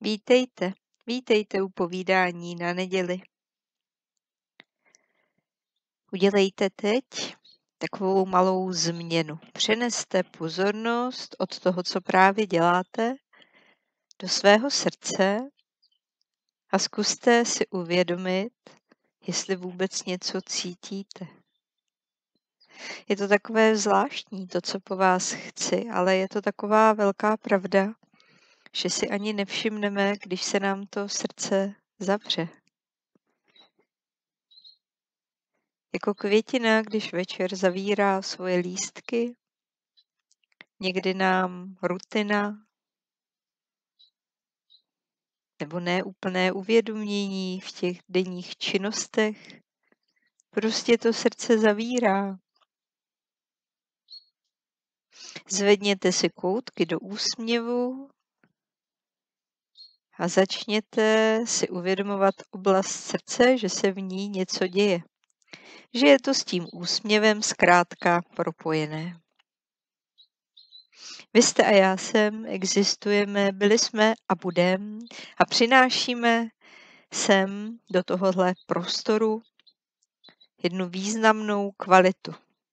Vítejte, vítejte u povídání na neděli. Udělejte teď takovou malou změnu. Přeneste pozornost od toho, co právě děláte, do svého srdce a zkuste si uvědomit, jestli vůbec něco cítíte. Je to takové zvláštní, to, co po vás chci, ale je to taková velká pravda, že si ani nevšimneme, když se nám to srdce zavře. Jako květina, když večer zavírá svoje lístky, někdy nám rutina nebo neúplné uvědomění v těch denních činnostech prostě to srdce zavírá. Zvedněte si koutky do úsměvu a začněte si uvědomovat oblast srdce, že se v ní něco děje. Že je to s tím úsměvem zkrátka propojené. Vy jste a já jsem, existujeme, byli jsme a budeme a přinášíme sem do tohohle prostoru jednu významnou kvalitu.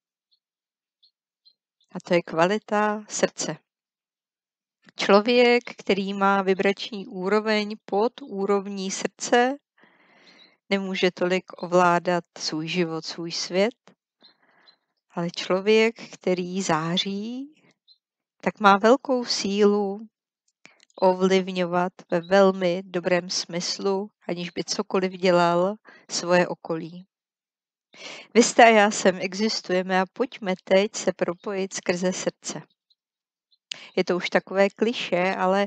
A to je kvalita srdce. Člověk, který má vibrační úroveň pod úrovní srdce, nemůže tolik ovládat svůj život, svůj svět, ale člověk, který září, tak má velkou sílu ovlivňovat ve velmi dobrém smyslu, aniž by cokoliv dělal, svoje okolí. Vy jste a já sem existujeme a pojďme teď se propojit skrze srdce. Je to už takové klišé, ale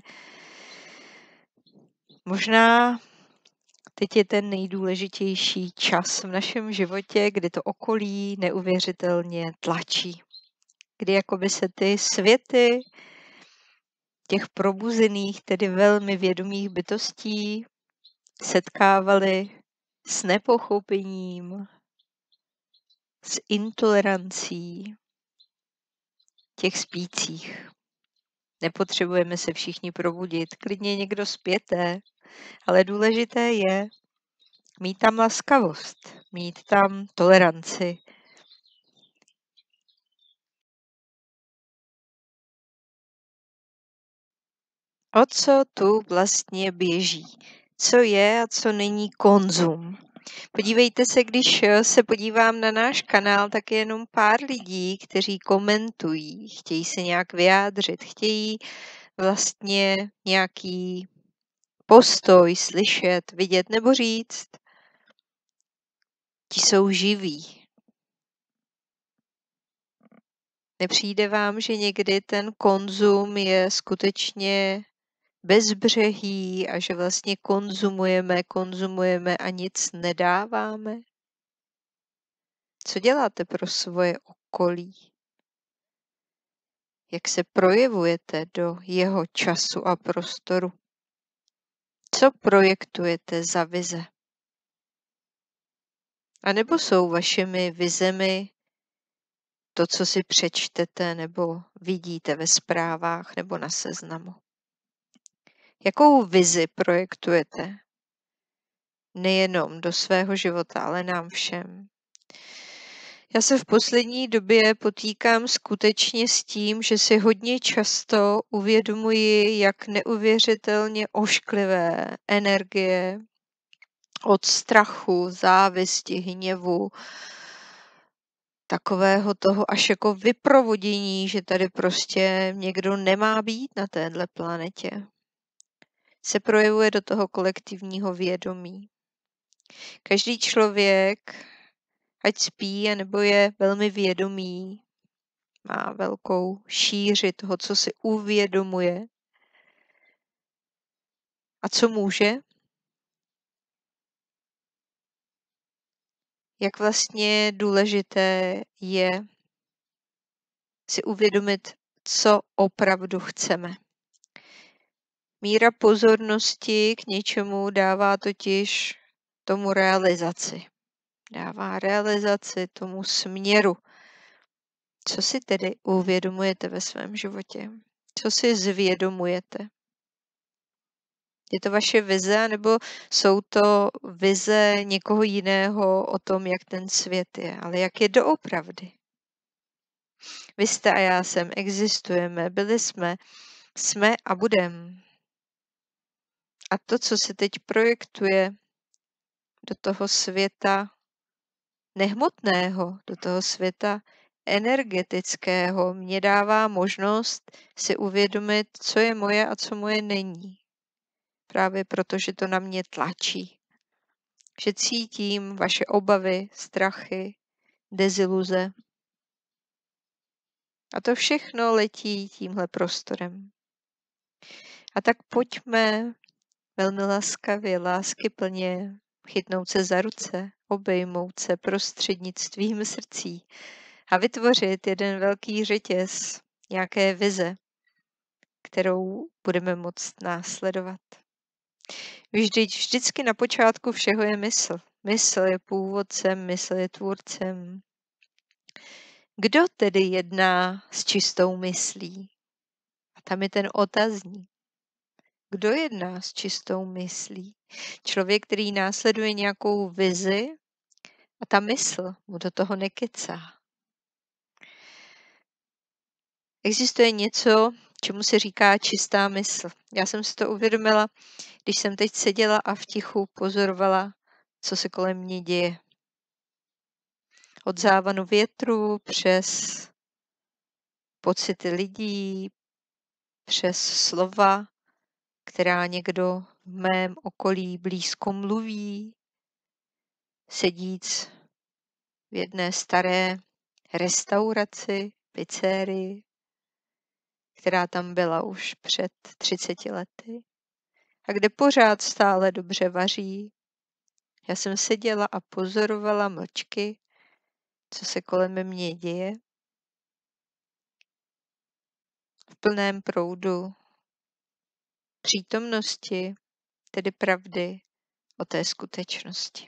možná teď je ten nejdůležitější čas v našem životě, kdy to okolí neuvěřitelně tlačí. Kdy jakoby se ty světy těch probuzených, tedy velmi vědomých bytostí setkávaly s nepochopením, s intolerancí těch spících. Nepotřebujeme se všichni probudit, klidně někdo spěte, ale důležité je mít tam laskavost, mít tam toleranci. O co tu vlastně běží? Co je a co není konzum? Podívejte se, když se podívám na náš kanál, tak je jenom pár lidí, kteří komentují, chtějí se nějak vyjádřit, chtějí vlastně nějaký postoj slyšet, vidět nebo říct. Ti jsou živí. Nepřijde vám, že někdy ten konzum je skutečně bezbřehý a že vlastně konzumujeme a nic nedáváme? Co děláte pro svoje okolí? Jak se projevujete do jeho času a prostoru? Co projektujete za vize? A nebo jsou vašimi vizemi to, co si přečtete nebo vidíte ve zprávách nebo na seznamu? Jakou vizi projektujete? Nejenom do svého života, ale nám všem. Já se v poslední době potýkám skutečně s tím, že si hodně často uvědomuji, jak neuvěřitelně ošklivé energie od strachu, závisti, hněvu, takového toho až jako vyprovodění, že tady prostě někdo nemá být na téhle planetě, se projevuje do toho kolektivního vědomí. Každý člověk, ať spí, anebo je velmi vědomý, má velkou šíři toho, co si uvědomuje a co může, jak vlastně důležité je si uvědomit, co opravdu chceme. Míra pozornosti k něčemu dává totiž tomu realizaci. Dává realizaci tomu směru. Co si tedy uvědomujete ve svém životě? Co si zvědomujete? Je to vaše vize, nebo jsou to vize někoho jiného o tom, jak ten svět je, ale jak je doopravdy? Vy jste a já jsem, existujeme, byli jsme a budem. A to, co se teď projektuje do toho světa nehmotného, do toho světa energetického, mě dává možnost si uvědomit, co je moje a co moje není. Právě proto, že to na mě tlačí. Že cítím vaše obavy, strachy, deziluze. A to všechno letí tímhle prostorem. A tak pojďme velmi laskavě, láskyplně chytnout se za ruce, obejmout se prostřednictvím srdcí a vytvořit jeden velký řetěz, nějaké vize, kterou budeme moct následovat. Vždycky na počátku všeho je mysl. Mysl je původcem, mysl je tvůrcem. Kdo tedy jedná s čistou myslí? A tam je ten otazník. Kdo jedná s čistou myslí? Člověk, který následuje nějakou vizi a ta mysl mu do toho nekecá. Existuje něco, čemu se říká čistá mysl. Já jsem si to uvědomila, když jsem teď seděla a v tichu pozorovala, co se kolem mě děje. Od závanu větru přes pocity lidí, přes slova, která někdo v mém okolí blízko mluví, sedíc v jedné staré restauraci, pizzerii, která tam byla už před 30 lety a kde pořád stále dobře vaří. Já jsem seděla a pozorovala mlčky, co se kolem mě děje, v plném proudu přítomnosti, tedy pravdy o té skutečnosti.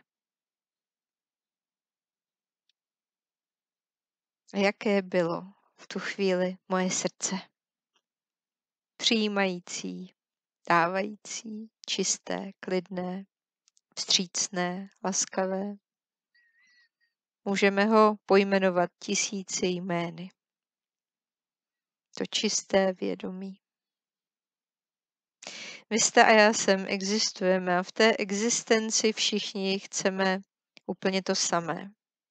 A jaké bylo v tu chvíli moje srdce? Přijímající, dávající, čisté, klidné, vstřícné, laskavé. Můžeme ho pojmenovat 1000 jmény. To čisté vědomí. Vy jste a já jsem, existujeme a v té existenci všichni chceme úplně to samé.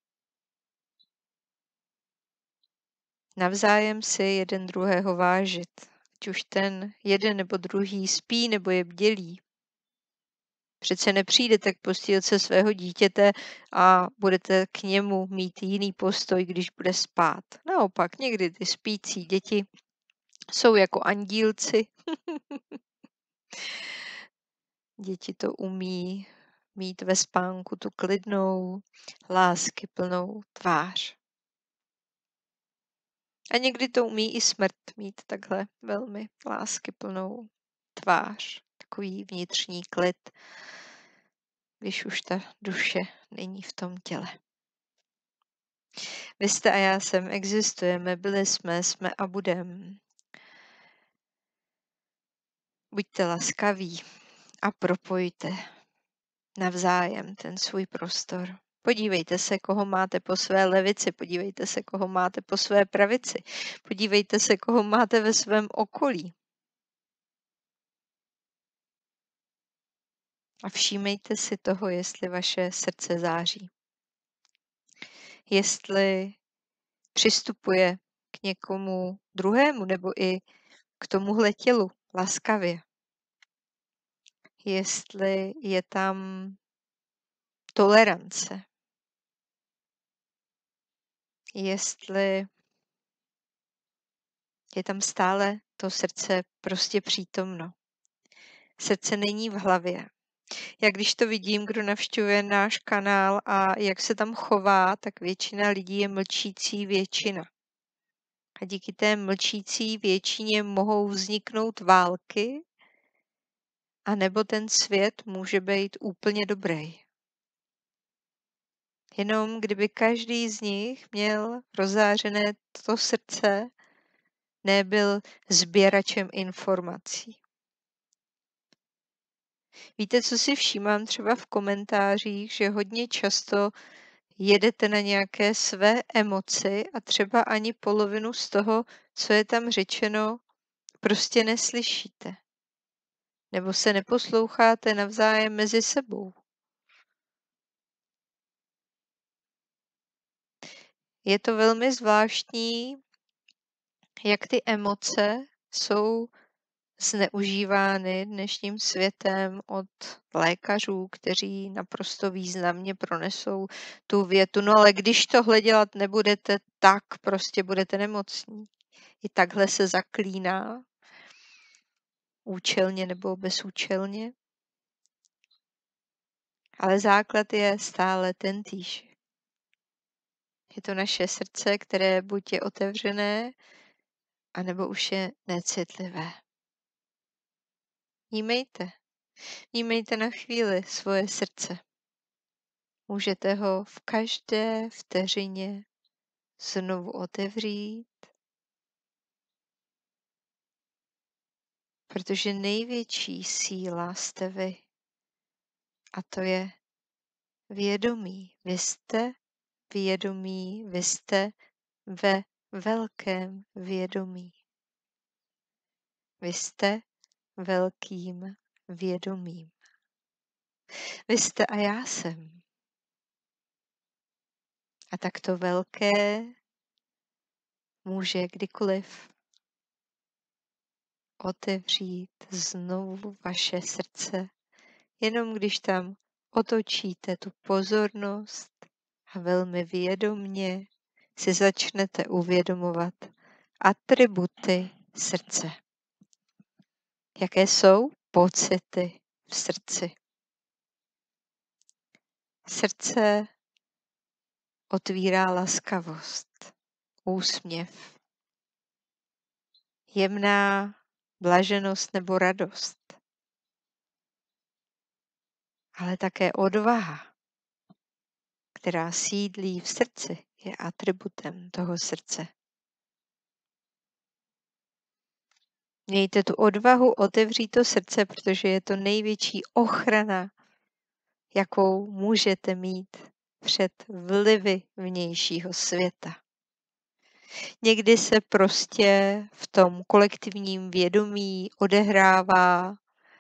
Navzájem si jeden druhého vážit, ať už ten jeden nebo druhý spí nebo je bdělý. Přece nepřijdete k postýlce svého dítěte a budete k němu mít jiný postoj, když bude spát. Naopak, někdy ty spící děti jsou jako andílci. Děti to umí mít ve spánku tu klidnou, láskyplnou tvář. A někdy to umí i smrt mít takhle velmi láskyplnou tvář, takový vnitřní klid, když už ta duše není v tom těle. Vy jste a já jsem, existujeme, byli jsme a budem. Buďte laskaví a propojte navzájem ten svůj prostor. Podívejte se, koho máte po své levici, podívejte se, koho máte po své pravici, podívejte se, koho máte ve svém okolí. A všímejte si toho, jestli vaše srdce září. Jestli přistupuje k někomu druhému nebo i k tomuhle tělu laskavě. Jestli je tam tolerance. Jestli je tam stále to srdce prostě přítomno. Srdce není v hlavě. Já když to vidím, kdo navštěvuje náš kanál a jak se tam chová, tak většina lidí je mlčící většina. A díky té mlčící většině mohou vzniknout války, a nebo ten svět může být úplně dobrý. Jenom kdyby každý z nich měl rozářené to srdce, nebyl sběračem informací. Víte, co si všímám třeba v komentářích, že hodně často jedete na nějaké své emoci a třeba ani polovinu z toho, co je tam řečeno, prostě neslyšíte. Nebo se neposloucháte navzájem mezi sebou. Je to velmi zvláštní, jak ty emoce jsou zneužívány dnešním světem od lékařů, kteří naprosto významně pronesou tu větu, no ale když tohle dělat nebudete, tak prostě budete nemocní. I takhle se zaklíná, účelně nebo bezúčelně. Ale základ je stále tentýž. Je to naše srdce, které buď je otevřené, anebo už je necitlivé. Vnímejte na chvíli svoje srdce. Můžete ho v každé vteřině znovu otevřít, protože největší síla jste vy. A to je vědomí. Vy jste vědomí, vy jste ve velkém vědomí. Vy jste velkým vědomím. Vy jste a já jsem. A takto velké může kdykoliv otevřít znovu vaše srdce, jenom když tam otočíte tu pozornost a velmi vědomně si začnete uvědomovat atributy srdce. Jaké jsou pocity v srdci? Srdce otvírá laskavost, úsměv, jemná blaženost nebo radost, ale také odvaha, která sídlí v srdci, je atributem toho srdce. Mějte tu odvahu otevřít to srdce, protože je to největší ochrana, jakou můžete mít před vlivy vnějšího světa. Někdy se prostě v tom kolektivním vědomí odehrává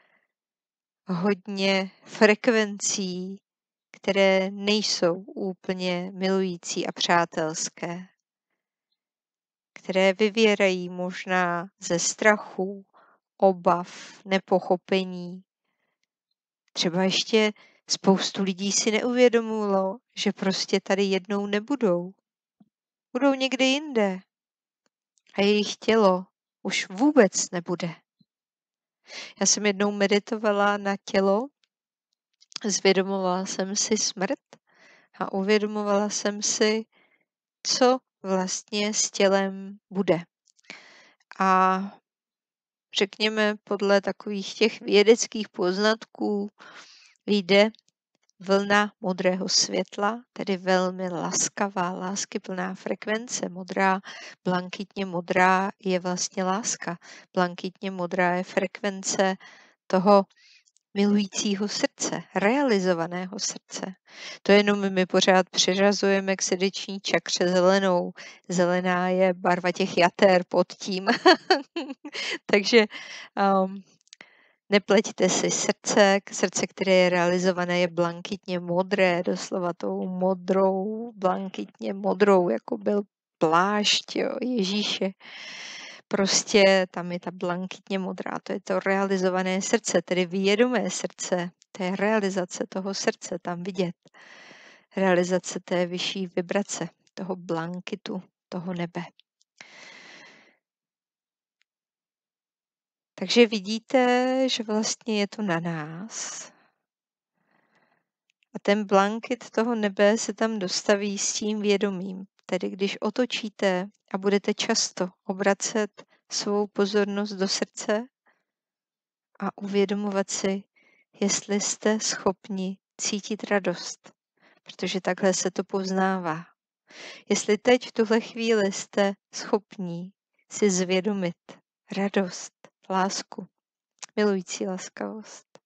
hodně frekvencí, které nejsou úplně milující a přátelské, které vyvěrají možná ze strachu, obav, nepochopení. Třeba ještě spoustu lidí si neuvědomilo, že prostě tady jednou nebudou. Budou někde jinde. A jejich tělo už vůbec nebude. Já jsem jednou meditovala na tělo, zvědomovala jsem si smrt a uvědomovala jsem si, co vlastně s tělem bude. A řekněme, podle takových těch vědeckých poznatků jde vlna modrého světla, tedy velmi laskavá, láskyplná frekvence. Modrá, blankitně modrá je vlastně láska. Blankitně modrá je frekvence toho milujícího srdce, realizovaného srdce. To jenom my pořád přiřazujeme k srdeční čakře zelenou. Zelená je barva těch jater pod tím. Takže nepleťte si srdce, které je realizované, je blankitně modré, doslova tou modrou, blankitně modrou, jako byl plášť Ježíše. Prostě tam je ta blankitně modrá, to je to realizované srdce, tedy vědomé srdce, to je realizace toho srdce tam vidět. Realizace té vyšší vibrace, toho blankitu, toho nebe. Takže vidíte, že vlastně je to na nás. A ten blankit toho nebe se tam dostaví s tím vědomím. Tedy když otočíte a budete často obracet svou pozornost do srdce a uvědomovat si, jestli jste schopni cítit radost, protože takhle se to poznává. Jestli teď v tuhle chvíli jste schopní si zvědomit radost, lásku, milující laskavost,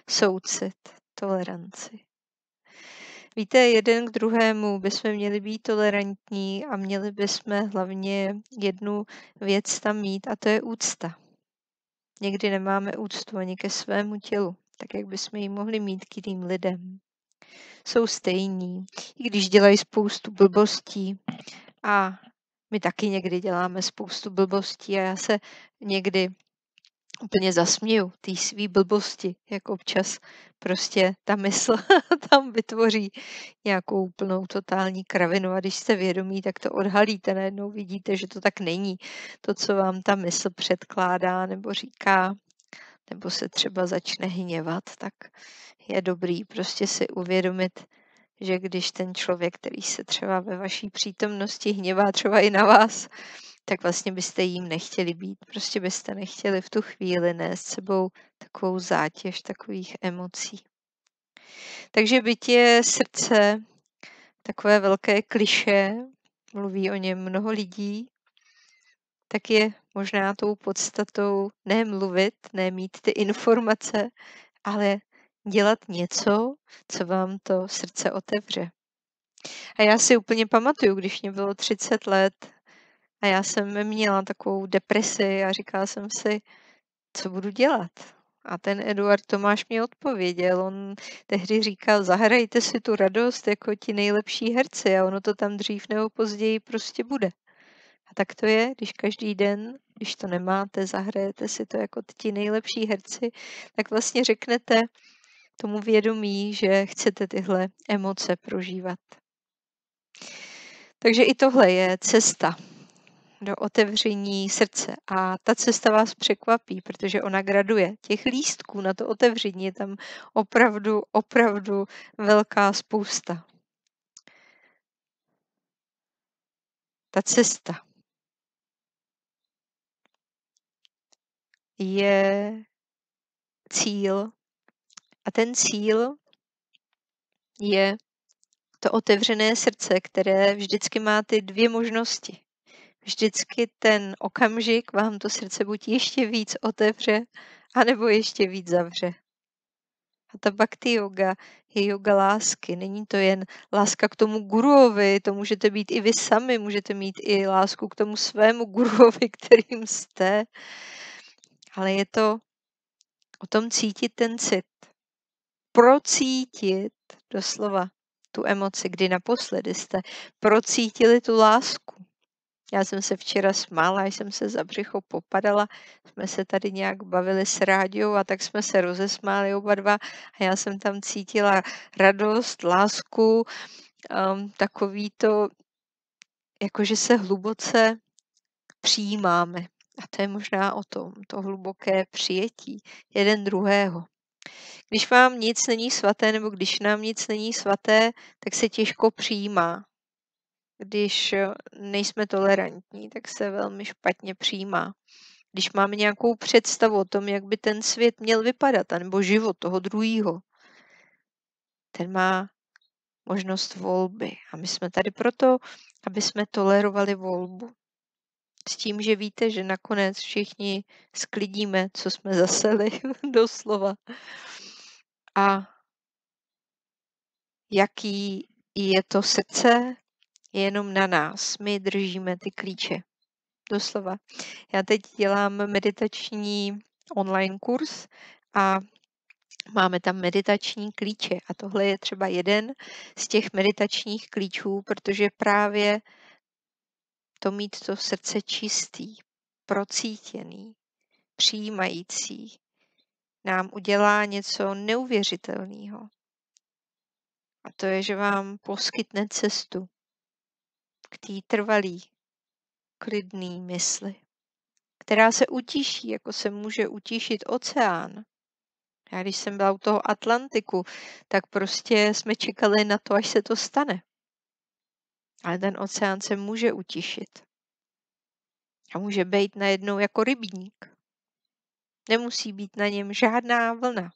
soucit, toleranci. Víte, jeden k druhému bychom měli být tolerantní a měli bychom hlavně jednu věc tam mít a to je úcta. Někdy nemáme úctu ani ke svému tělu, tak jak bychom ji mohli mít k jiným lidem. Jsou stejní, i když dělají spoustu blbostí a my taky někdy děláme spoustu blbostí a já se někdy úplně zasměju té svý blbosti, jak občas prostě ta mysl tam vytvoří nějakou úplnou totální kravinu a když jste vědomí, tak to odhalíte, najednou vidíte, že to tak není. To, co vám ta mysl předkládá nebo říká, nebo se třeba začne hněvat, tak je dobrý prostě si uvědomit, že když ten člověk, který se třeba ve vaší přítomnosti hněvá třeba i na vás, tak vlastně byste jím nechtěli být. Prostě byste nechtěli v tu chvíli nést sebou takovou zátěž takových emocí. Takže byť je srdce takové velké klišé, mluví o něm mnoho lidí, tak je možná tou podstatou ne mluvit, ne mít ty informace, ale dělat něco, co vám to srdce otevře. A já si úplně pamatuju, když mě bylo 30 let a já jsem měla takovou depresi a říkala jsem si, co budu dělat. A ten Eduard Tomáš mi odpověděl. On tehdy říkal, zahrajte si tu radost jako ti nejlepší herci a ono to tam dřív nebo později prostě bude. A tak to je, když každý den, když to nemáte, zahrajete si to jako ti nejlepší herci, tak vlastně řeknete tomu vědomí, že chcete tyhle emoce prožívat. Takže i tohle je cesta do otevření srdce. A ta cesta vás překvapí, protože ona graduje. Těch lístků na to otevření je tam opravdu velká spousta. Ta cesta je cíl a ten cíl je to otevřené srdce, které vždycky má ty dvě možnosti. Vždycky ten okamžik vám to srdce buď ještě víc otevře, anebo ještě víc zavře. A ta bhakti yoga je yoga lásky. Není to jen láska k tomu guruovi, to můžete být i vy sami, můžete mít i lásku k tomu svému guruovi, kterým jste. Ale je to o tom cítit ten cit. Procítit doslova tu emoci, kdy naposledy jste procítili tu lásku. Já jsem se včera smála, jsem se za břicho popadala, jsme se tady nějak bavili s Ráďou a tak jsme se rozesmáli oba dva a já jsem tam cítila radost, lásku, takový to, jakože se hluboce přijímáme. A to je možná o tom, to hluboké přijetí jeden druhého. Když vám nic není svaté, nebo když nám nic není svaté, tak se těžko přijímá. Když nejsme tolerantní, tak se velmi špatně přijímá. Když máme nějakou představu o tom, jak by ten svět měl vypadat, nebo život toho druhého, ten má možnost volby. A my jsme tady proto, aby jsme tolerovali volbu. S tím, že víte, že nakonec všichni sklidíme, co jsme zaseli, doslova. A jaký je to srdce, je jenom na nás. My držíme ty klíče. Doslova. Já teď dělám meditační online kurz a máme tam meditační klíče. A tohle je třeba jeden z těch meditačních klíčů, protože právě to mít to srdce čistý, procítěný, přijímající, nám udělá něco neuvěřitelného. A to je, že vám poskytne cestu k té trvalý, klidný mysli, která se utiší, jako se může utišit oceán. Já když jsem byla u toho Atlantiku, tak prostě jsme čekali na to, až se to stane. Ale ten oceán se může utišit. A může být najednou jako rybník. Nemusí být na něm žádná vlna.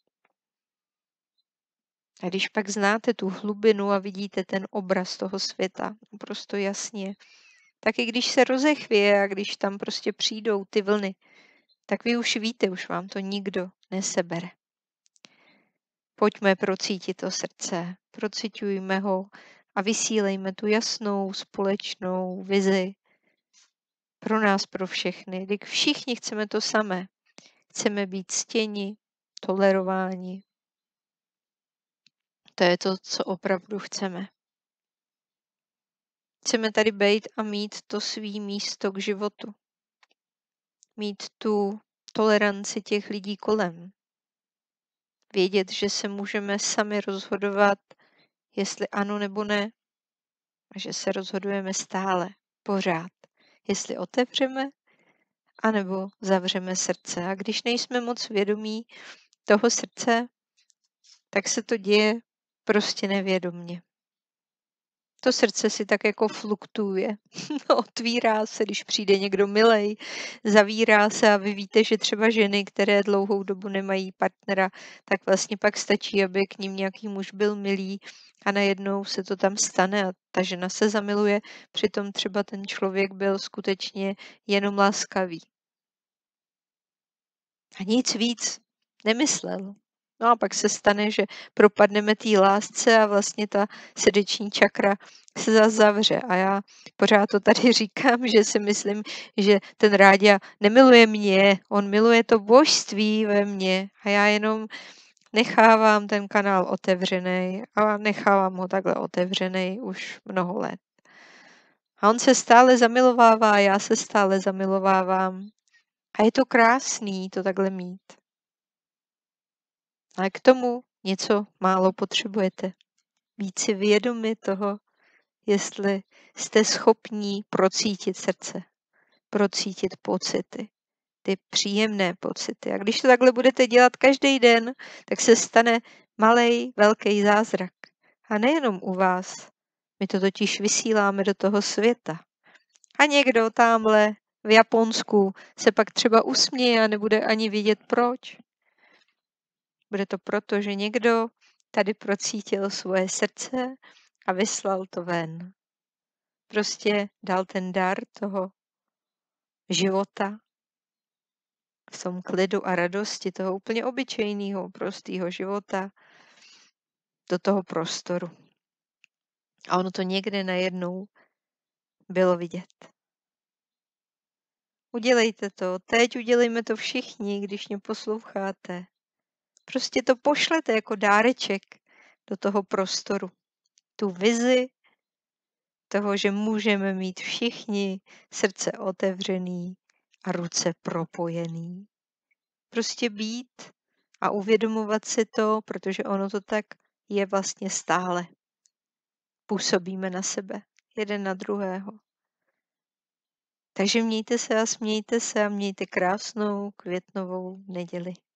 A když pak znáte tu hlubinu a vidíte ten obraz toho světa naprosto jasně, tak i když se rozechvěje a když tam prostě přijdou ty vlny, tak vy už víte, už vám to nikdo nesebere. Pojďme procítit to srdce, procitujme ho a vysílejme tu jasnou společnou vizi pro nás, pro všechny. Když všichni chceme to samé. Chceme být ctěni, tolerováni. To je to, co opravdu chceme. Chceme tady být a mít to svý místo k životu. Mít tu toleranci těch lidí kolem. Vědět, že se můžeme sami rozhodovat, jestli ano nebo ne. A že se rozhodujeme stále, pořád. Jestli otevřeme, anebo zavřeme srdce. A když nejsme moc vědomí toho srdce, tak se to děje prostě nevědomně. To srdce si tak jako fluktuje. Otvírá se, když přijde někdo milej, zavírá se a vy víte, že třeba ženy, které dlouhou dobu nemají partnera, tak vlastně pak stačí, aby k ním nějaký muž byl milý a najednou se to tam stane a ta žena se zamiluje, přitom třeba ten člověk byl skutečně jenom laskavý. A nic víc nemyslel. No a pak se stane, že propadneme té lásce a vlastně ta srdeční čakra se zase zavře. A já pořád to tady říkám, že si myslím, že ten Ráďa nemiluje mě, on miluje to božství ve mně a já jenom nechávám ten kanál otevřený a nechávám ho takhle otevřený už mnoho let. A on se stále zamilovává, já se stále zamilovávám. A je to krásný to takhle mít. Ale k tomu něco málo potřebujete. Být si vědomi toho, jestli jste schopní procítit srdce, procítit pocity, ty příjemné pocity. A když to takhle budete dělat každý den, tak se stane malej, velký zázrak. A nejenom u vás. My to totiž vysíláme do toho světa. A někdo tamhle v Japonsku se pak třeba usměje a nebude ani vědět proč. Bude to proto, že někdo tady procítil svoje srdce a vyslal to ven. Prostě dal ten dar toho života v tom klidu a radosti toho úplně obyčejného, prostého života do toho prostoru. A ono to někde najednou bylo vidět. Udělejte to, teď udělejme to všichni, když mě posloucháte. Prostě to pošlete jako dáreček do toho prostoru. Tu vizi toho, že můžeme mít všichni srdce otevřený a ruce propojený. Prostě být a uvědomovat si to, protože ono to tak je vlastně stále. Působíme na sebe, jeden na druhého. Takže mějte se a smějte se a mějte krásnou květnovou neděli.